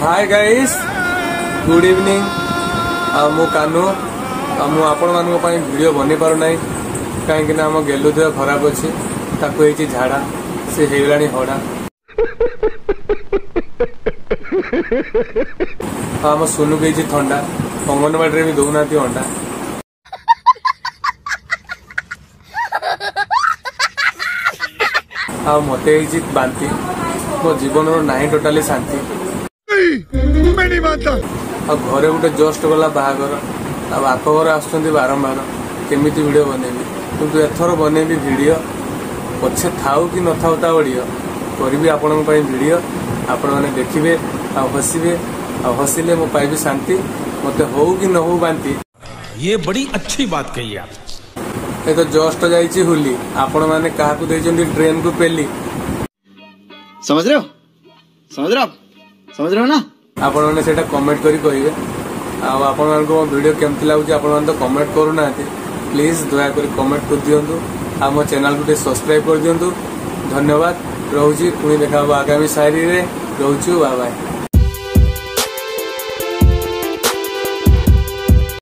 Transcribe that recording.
Hi guys good evening मु कानू मु आपण मानक पई वीडियो बने पारो नाही काहे कि आम गेलु देह खराब अछि ताको हेची झाड़ा से हेगलानी हड़ा आम सोनू गई थंडा अंगनवाड़ी रे भी दौनाती अंडा आ मते बांती मो जीवन नाही टोटाली शांति आ घरे गोटे जस्ट गला बाहागर आ बाप घर आसुँच बारंबार केमी वीडियो बनैबी किंतु एथर बनैबी वीडियो पछे थाऊ कि न थाऊ ता बढ़िया करी आपण वीडियो आपण मैंने देखिए आ हसिबे आ हसिले मो पाइबी शांति मते हो कि न हो बांती। ये बड़ी अच्छी बात कही आप। ये तो जस्ट जाइए होली आपण मैंने क्या ट्रेन को पेली समझ रहे हो ना आपण मैंने सेटा कमेंट करी कहिबे आपण मानको वीडियो केमती लागुची आपण माने तो कमेंट करू ना प्लीज दया करी कमेंट कर दियंतु आ मो चैनल को सब्सक्राइब कर दियंतु धन्यवाद रहउची पुणी देखा आगामी शायरी रे रहउची बाय बाय।